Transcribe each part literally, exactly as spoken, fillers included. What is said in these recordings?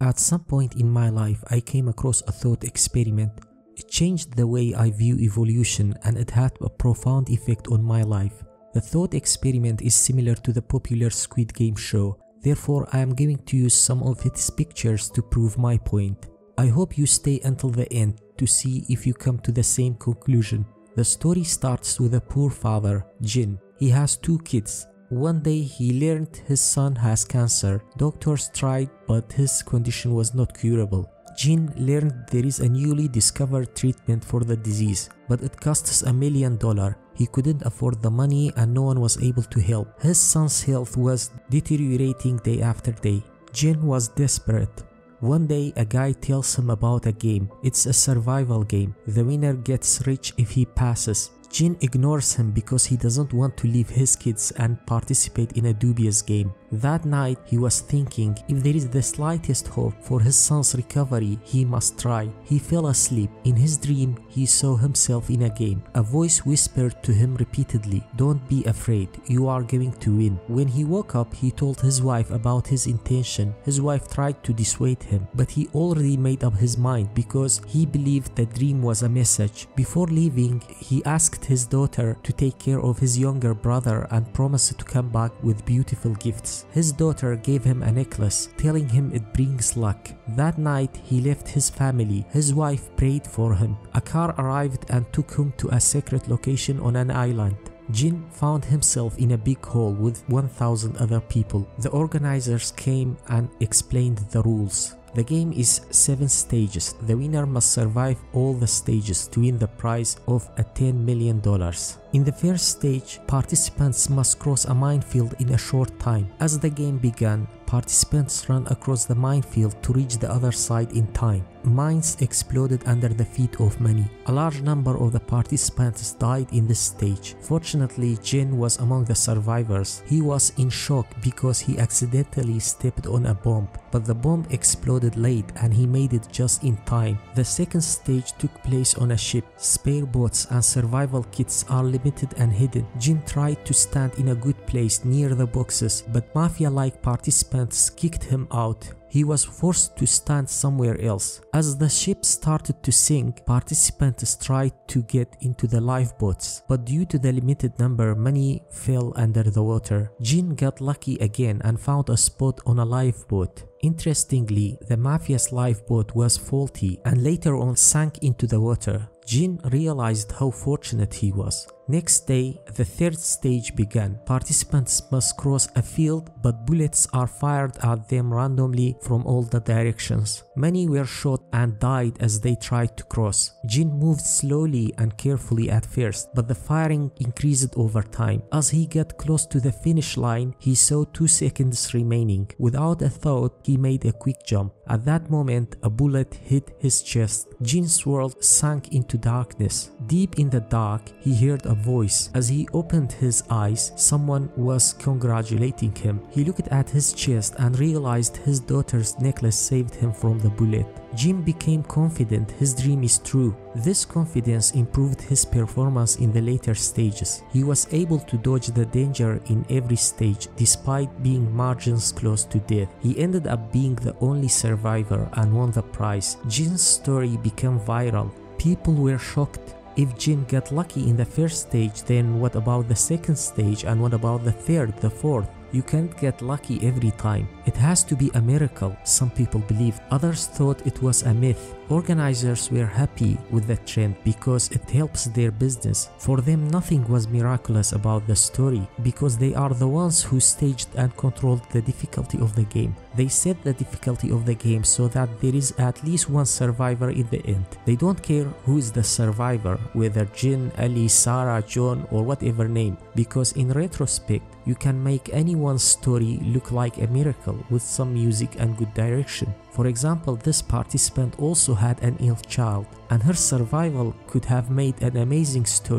At some point in my life, I came across a thought experiment. It changed the way I view evolution and it had a profound effect on my life. The thought experiment is similar to the popular Squid Game show. Therefore, I am going to use some of its pictures to prove my point. I hope you stay until the end to see if you come to the same conclusion. The story starts with a poor father, Jin. He has two kids. One day he learned his son has cancer. Doctors tried, but his condition was not curable. Jin learned there is a newly discovered treatment for the disease, but it costs a million dollars. He couldn't afford the money and no one was able to help. His son's health was deteriorating day after day. Jin was desperate. One day a guy tells him about a game. It's a survival game. The winner gets rich if he passes. Jin ignores him because he doesn't want to leave his kids and participate in a dubious game. That night he was thinking if there is the slightest hope for his son's recovery, he must try. He fell asleep. In his dream, he saw himself in a game. A voice whispered to him repeatedly, "Don't be afraid, you are going to win." When he woke up, he told his wife about his intention. His wife tried to dissuade him, but he already made up his mind because he believed the dream was a message. Before leaving, he asked his daughter to take care of his younger brother and promised to come back with beautiful gifts. His daughter gave him a necklace, telling him it brings luck. That night, he left his family. His wife prayed for him. A car arrived and took him to a secret location on an island. Jin found himself in a big hall with one thousand other people. The organizers came and explained the rules. The game is seven stages. The winner must survive all the stages to win the prize of a ten million dollars. In the first stage, participants must cross a minefield in a short time. As the game began, participants ran across the minefield to reach the other side in time. Mines exploded under the feet of many. A large number of the participants died in this stage. Fortunately, Jin was among the survivors. He was in shock because he accidentally stepped on a bomb, but the bomb exploded late and he made it just in time. The second stage took place on a ship. Spare boats and survival kits are limited and hidden. Jin tried to stand in a good place near the boxes, but mafia-like participants kicked him out. He was forced to stand somewhere else. As the ship started to sink, participants tried to get into the lifeboats, but due to the limited number, many fell under the water. Jin got lucky again and found a spot on a lifeboat. Interestingly, the mafia's lifeboat was faulty and later on sank into the water. Jin realized how fortunate he was. Next day, the third stage began. Participants must cross a field, but bullets are fired at them randomly from all the directions. Many were shot and died as they tried to cross. Jin moved slowly and carefully at first, but the firing increased over time. As he got close to the finish line, he saw two seconds remaining. Without a thought, he made a quick jump. At that moment, a bullet hit his chest. Jin's world sank into darkness. Deep in the dark, he heard a voice. As he opened his eyes, someone was congratulating him. He looked at his chest and realized his daughter's necklace saved him from the bullet. Jin became confident his dream is true. This confidence improved his performance in the later stages. He was able to dodge the danger in every stage despite being margins close to death. He ended up being the only survivor and won the prize. Jin's story became viral. People were shocked. If Jin got lucky in the first stage, then what about the second stage and what about the third, the fourth? You can't get lucky every time. It has to be a miracle, some people believed. Others thought it was a myth. Organizers were happy with the trend because it helps their business. For them, nothing was miraculous about the story because they are the ones who staged and controlled the difficulty of the game. They set the difficulty of the game so that there is at least one survivor in the end. They don't care who is the survivor, whether Jin, Ali, Sarah, John, or whatever name, because in retrospect, you can make anyone's story look like a miracle with some music and good direction. For example, this participant also had an ill child, and her survival could have made an amazing story.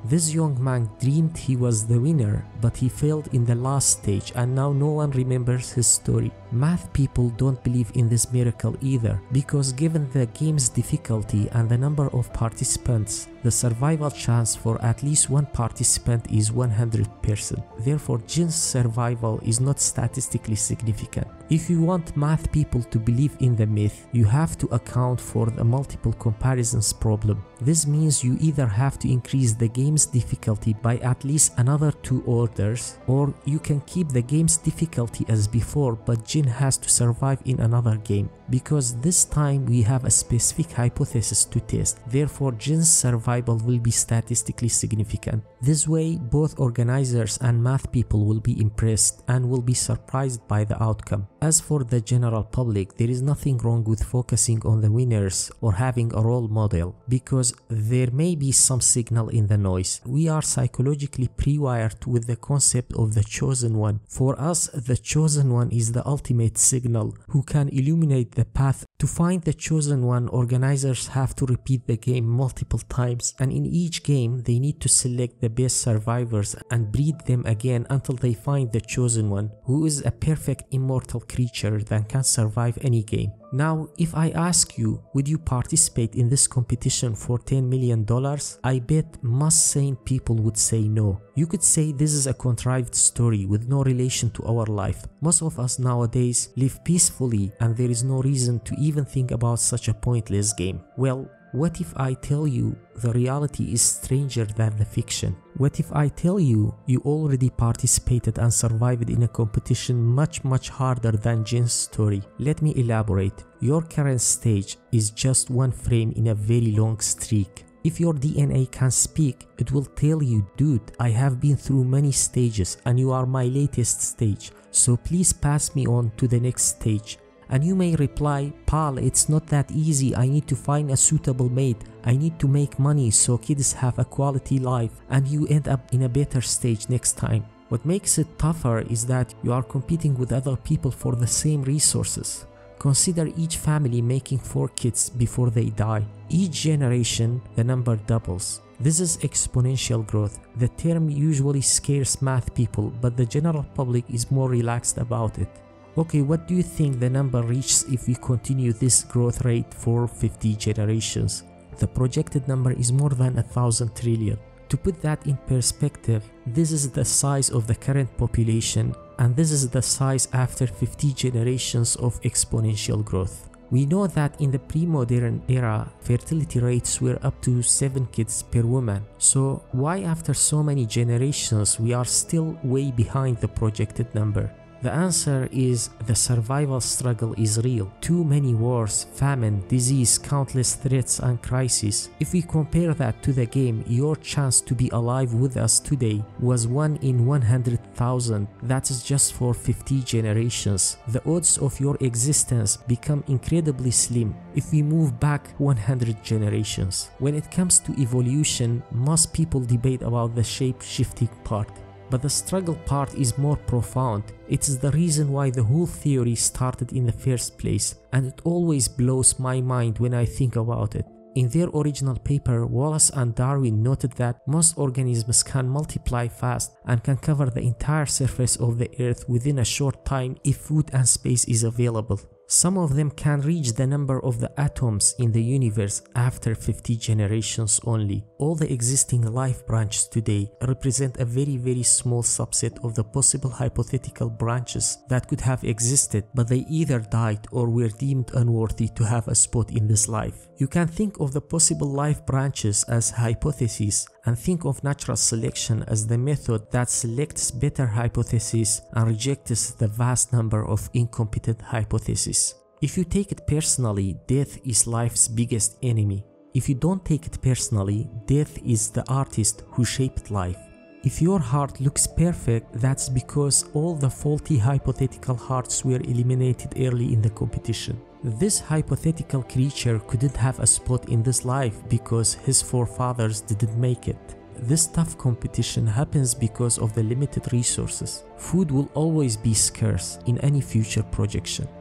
This young man dreamed he was the winner, but he failed in the last stage and now no one remembers his story. Math people don't believe in this miracle either, because given the game's difficulty and the number of participants, the survival chance for at least one participant is one hundred percent. Therefore, Jin's survival is not statistically significant. If you want math people to believe in the myth, you have to account for the multiple comparisons problem. This means you either have to increase the game's difficulty by at least another two orders, or you can keep the game's difficulty as before, but Jin has to survive in another game, because this time we have a specific hypothesis to test. Therefore, Jin's survival will be statistically significant. This way, both organizers and math people will be impressed and will be surprised by the outcome. As for the general public, there is nothing wrong with focusing on the winners or having a role model, because there may be some signal in the noise. We are psychologically pre-wired with the concept of the chosen one. For us, the chosen one is the ultimate signal who can illuminate the path. To find the chosen one, organizers have to repeat the game multiple times, and in each game they need to select the best survivors and breed them again until they find the chosen one, who is a perfect immortal creature that can survive any game. Now, if I ask you, would you participate in this competition for ten million dollars? I bet most sane people would say no. You could say this is a contrived story with no relation to our life. Most of us nowadays live peacefully and there is no reason to even think about such a pointless game. Well, what if I tell you the reality is stranger than the fiction? What if I tell you you already participated and survived in a competition much much harder than Jin's story? Let me elaborate. Your current stage is just one frame in a very long streak. If your D N A can speak, it will tell you, dude, I have been through many stages and you are my latest stage, so please pass me on to the next stage. And you may reply, pal, it's not that easy, I need to find a suitable mate, I need to make money so kids have a quality life, and you end up in a better stage next time. What makes it tougher is that you are competing with other people for the same resources. Consider each family making four kids before they die. Each generation, the number doubles. This is exponential growth. The term usually scares math people, but the general public is more relaxed about it. Okay, what do you think the number reaches if we continue this growth rate for fifty generations? The projected number is more than a thousand trillion. To put that in perspective, this is the size of the current population, and this is the size after fifty generations of exponential growth. We know that in the pre-modern era, fertility rates were up to seven kids per woman. So why after so many generations we are still way behind the projected number? The answer is the survival struggle is real. Too many wars, famine, disease, countless threats and crises. If we compare that to the game, your chance to be alive with us today was one in one hundred thousand. That is just for fifty generations. The odds of your existence become incredibly slim if we move back one hundred generations. When it comes to evolution, most people debate about the shape-shifting part. But the struggle part is more profound. It is the reason why the whole theory started in the first place, and it always blows my mind when I think about it. In their original paper, Wallace and Darwin noted that most organisms can multiply fast and can cover the entire surface of the Earth within a short time if food and space is available. Some of them can reach the number of the atoms in the universe after fifty generations only. All the existing life branches today represent a very very small subset of the possible hypothetical branches that could have existed, but they either died or were deemed unworthy to have a spot in this life. You can think of the possible life branches as hypotheses and think of natural selection as the method that selects better hypotheses and rejects the vast number of incompetent hypotheses. If you take it personally, death is life's biggest enemy. If you don't take it personally, death is the artist who shaped life. If your heart looks perfect, that's because all the faulty hypothetical hearts were eliminated early in the competition. This hypothetical creature couldn't have a spot in this life because his forefathers didn't make it. This tough competition happens because of the limited resources. Food will always be scarce in any future projection.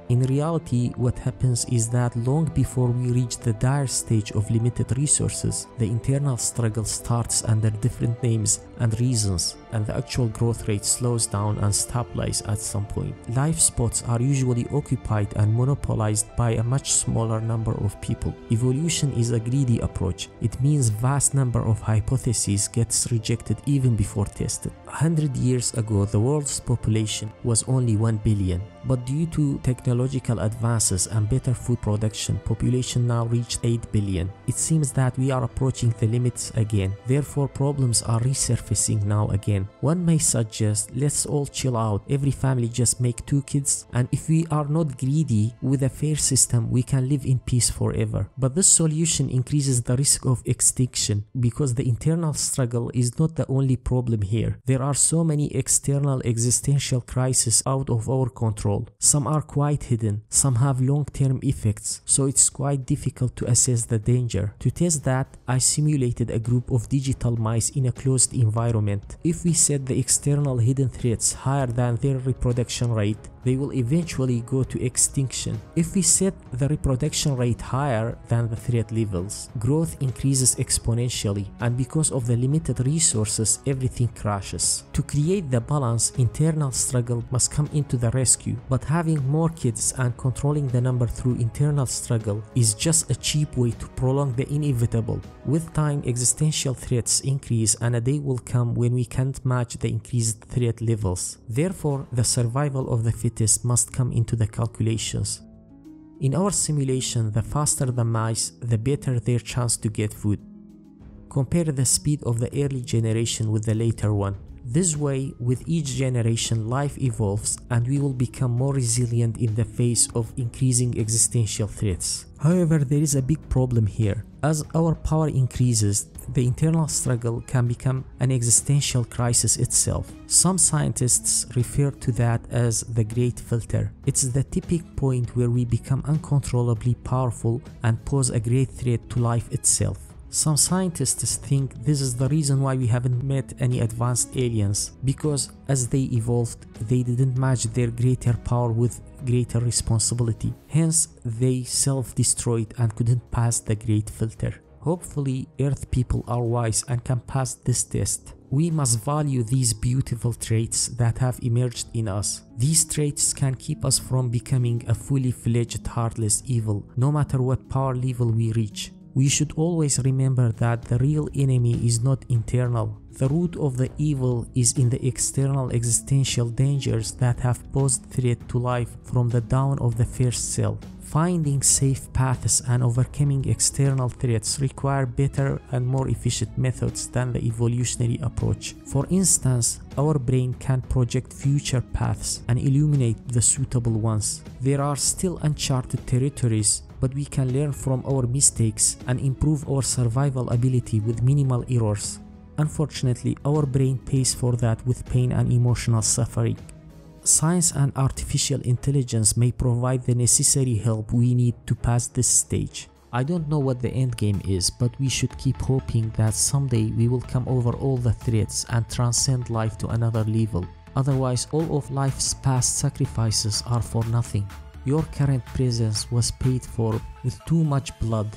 In reality, what happens is that long before we reach the dire stage of limited resources, the internal struggle starts under different names and reasons, and the actual growth rate slows down and stabilizes at some point. Life spots are usually occupied and monopolized by a much smaller number of people. Evolution is a greedy approach. It means vast number of hypotheses gets rejected even before tested. A hundred years ago, the world's population was only one billion, but due to technological advances and better food production, population now reached eight billion. It seems that we are approaching the limits again. Therefore, problems are resurfacing now again. One may suggest, let's all chill out. Every family just make two kids, and if we are not greedy, with a fair system, we can live in peace forever. But this solution increases the risk of extinction because the internal struggle is not the only problem here. There are so many external existential crises out of our control. Some are quite hidden, some have long-term effects, so it's quite difficult to assess the danger. To test that, I simulated a group of digital mice in a closed environment. If we set the external hidden threats higher than their reproduction rate, they will eventually go to extinction. If we set the reproduction rate higher than the threat levels, growth increases exponentially, and because of the limited resources, everything crashes. To create the balance, internal struggle must come into the rescue, but having more kids and controlling the number through internal struggle is just a cheap way to prolong the inevitable. With time, existential threats increase, and a day will come when we can't match the increased threat levels. Therefore, the survival of the fittest must come into the calculations. In our simulation, the faster the mice, the better their chance to get food. Compare the speed of the early generation with the later one. This way, with each generation, life evolves and we will become more resilient in the face of increasing existential threats. However, there is a big problem here. As our power increases, the internal struggle can become an existential crisis itself. Some scientists refer to that as the great filter. It's the tipping point where we become uncontrollably powerful and pose a great threat to life itself. Some scientists think this is the reason why we haven't met any advanced aliens, because as they evolved, they didn't match their greater power with greater responsibility. Hence, they self-destroyed and couldn't pass the great filter. Hopefully, Earth people are wise and can pass this test. We must value these beautiful traits that have emerged in us. These traits can keep us from becoming a fully fledged heartless evil, no matter what power level we reach. We should always remember that the real enemy is not internal. The root of the evil is in the external existential dangers that have posed threat to life from the dawn of the first cell. Finding safe paths and overcoming external threats require better and more efficient methods than the evolutionary approach. For instance, our brain can project future paths and illuminate the suitable ones. There are still uncharted territories, but we can learn from our mistakes and improve our survival ability with minimal errors. Unfortunately, our brain pays for that with pain and emotional suffering. Science and artificial intelligence may provide the necessary help we need to pass this stage. I don't know what the end game is, but we should keep hoping that someday we will come over all the threats and transcend life to another level. Otherwise, all of life's past sacrifices are for nothing. Your current presence was paid for with too much blood.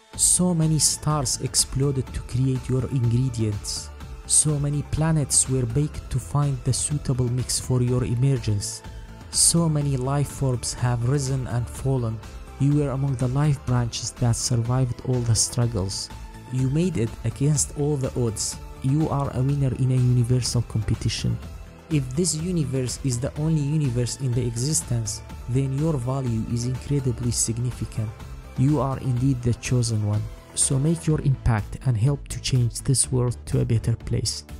So many stars exploded to create your ingredients. So many planets were baked to find the suitable mix for your emergence. So many life forms have risen and fallen. You were among the life branches that survived all the struggles. You made it against all the odds. You are a winner in a universal competition. If this universe is the only universe in the existence, then your value is incredibly significant. You are indeed the chosen one. So make your impact and help to change this world to a better place.